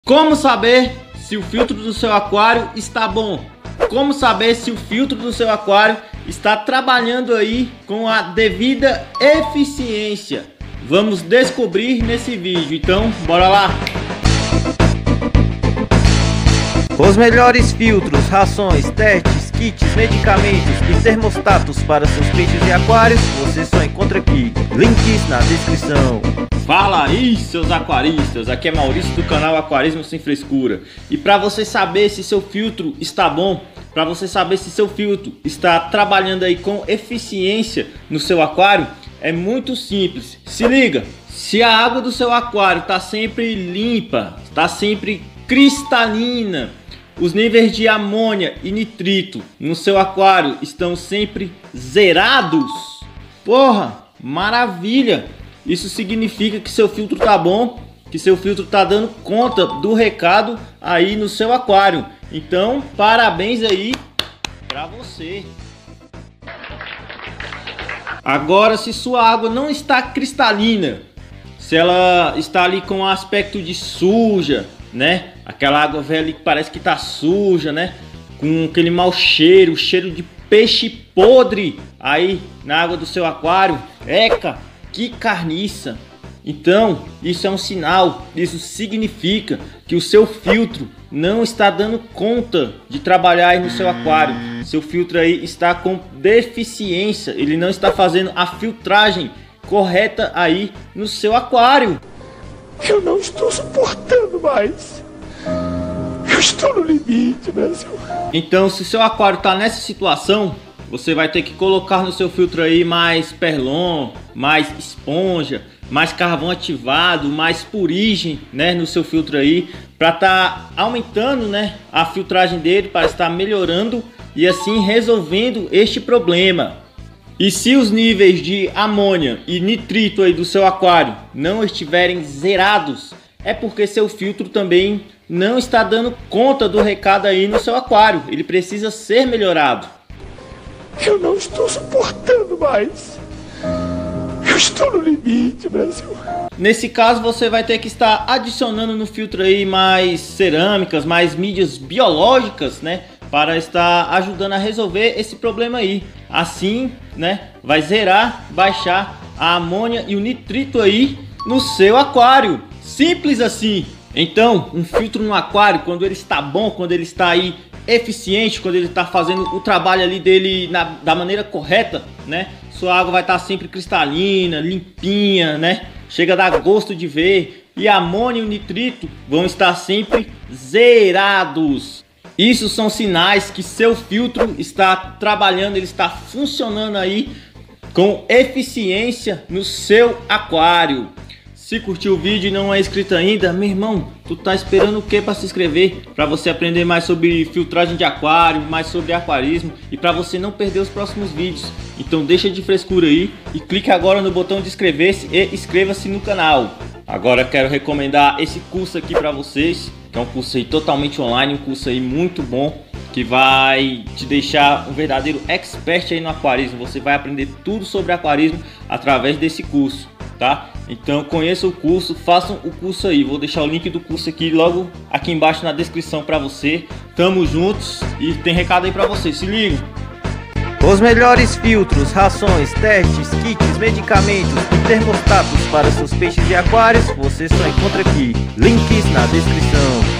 Como saber se o filtro do seu aquário está bom? Como saber se o filtro do seu aquário está trabalhando aí com a devida eficiência? Vamos descobrir nesse vídeo, então bora lá! Os melhores filtros, rações, testes, kits, medicamentos e termostatos para seus peixes e aquários você só encontra aqui. Links na descrição. Fala aí, seus aquaristas, aqui é Maurício do canal Aquarismo Sem Frescura. E para você saber se seu filtro está bom, para você saber se seu filtro está trabalhando aí com eficiência no seu aquário, é muito simples. Se liga, se a água do seu aquário está sempre limpa, está sempre cristalina, os níveis de amônia e nitrito no seu aquário estão sempre zerados, porra, maravilha! Isso significa que seu filtro tá bom, que seu filtro tá dando conta do recado aí no seu aquário. Então, parabéns aí para você. Agora, se sua água não está cristalina, se ela está ali com aspecto de suja, né? Aquela água velha que parece que tá suja, né? Com aquele mau cheiro, cheiro de peixe podre aí na água do seu aquário. Eca! Que carniça! Então, isso é um sinal, isso significa que o seu filtro não está dando conta de trabalhar aí no seu aquário. Seu filtro aí está com deficiência, ele não está fazendo a filtragem correta aí no seu aquário. Eu não estou suportando mais. Eu estou no limite, Brasil. Então, se o seu aquário está nessa situação, você vai ter que colocar no seu filtro aí mais perlon, mais esponja, mais carvão ativado, mais purigem, né, no seu filtro aí, para estar aumentando, né, a filtragem dele, para estar melhorando e assim resolvendo este problema. E se os níveis de amônia e nitrito aí do seu aquário não estiverem zerados, é porque seu filtro também não está dando conta do recado aí no seu aquário. Ele precisa ser melhorado. Eu não estou suportando mais. Eu estou no limite, Brasil. Nesse caso, você vai ter que estar adicionando no filtro aí mais cerâmicas, mais mídias biológicas, né? Para estar ajudando a resolver esse problema aí. Assim, né? Vai zerar, baixar a amônia e o nitrito aí no seu aquário. Simples assim. Então, um filtro no aquário, quando ele está bom, quando ele está aí eficiente, quando ele está fazendo o trabalho ali dele da maneira correta, né? Sua água vai estar sempre cristalina, limpinha, né? Chega a dar gosto de ver. E a amônia e o nitrito vão estar sempre zerados. Isso são sinais que seu filtro está trabalhando, ele está funcionando aí com eficiência no seu aquário. Se curtiu o vídeo e não é inscrito ainda, meu irmão, tu tá esperando o que para se inscrever? Para você aprender mais sobre filtragem de aquário, mais sobre aquarismo e para você não perder os próximos vídeos. Então deixa de frescura aí e clique agora no botão de inscrever-se e inscreva-se no canal. Agora quero recomendar esse curso aqui para vocês, que é um curso aí totalmente online, um curso aí muito bom, que vai te deixar um verdadeiro expert aí no aquarismo. Você vai aprender tudo sobre aquarismo através desse curso, tá? Então conheça o curso, façam o curso aí. Vou deixar o link do curso aqui logo aqui embaixo na descrição para você. Tamo juntos e tem recado aí para você, se liga. Os melhores filtros, rações, testes, kits, medicamentos e termostatos para seus peixes e aquários você só encontra aqui. Links na descrição.